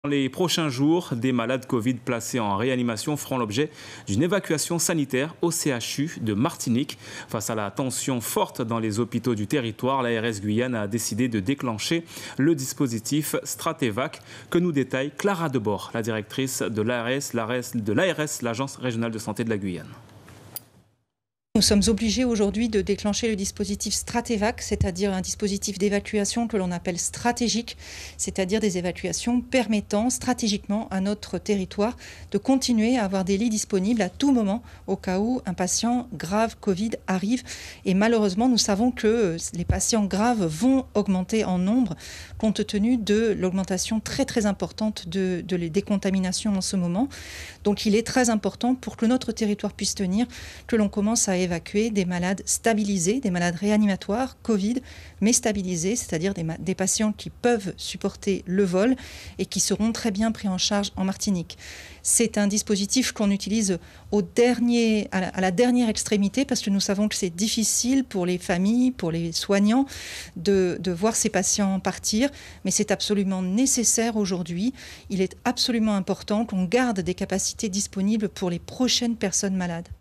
Dans les prochains jours, des malades Covid placés en réanimation feront l'objet d'une évacuation sanitaire au CHU de Martinique. Face à la tension forte dans les hôpitaux du territoire, l'ARS Guyane a décidé de déclencher le dispositif Stratévac que nous détaille Clara Debord, la directrice de l'ARS, l'Agence régionale de santé de la Guyane. Nous sommes obligés aujourd'hui de déclencher le dispositif Stratévac, c'est-à-dire un dispositif d'évacuation que l'on appelle stratégique, c'est-à-dire des évacuations permettant stratégiquement à notre territoire de continuer à avoir des lits disponibles à tout moment au cas où un patient grave Covid arrive. Et malheureusement, nous savons que les patients graves vont augmenter en nombre compte tenu de l'augmentation très importante des décontaminations en ce moment. Donc il est très important pour que notre territoire puisse tenir que l'on commence à évacuer des malades stabilisés, des malades réanimatoires, Covid, mais stabilisés, c'est-à-dire des patients qui peuvent supporter le vol et qui seront très bien pris en charge en Martinique. C'est un dispositif qu'on utilise à la dernière extrémité parce que nous savons que c'est difficile pour les familles, pour les soignants de voir ces patients partir, mais c'est absolument nécessaire aujourd'hui. Il est absolument important qu'on garde des capacités disponibles pour les prochaines personnes malades.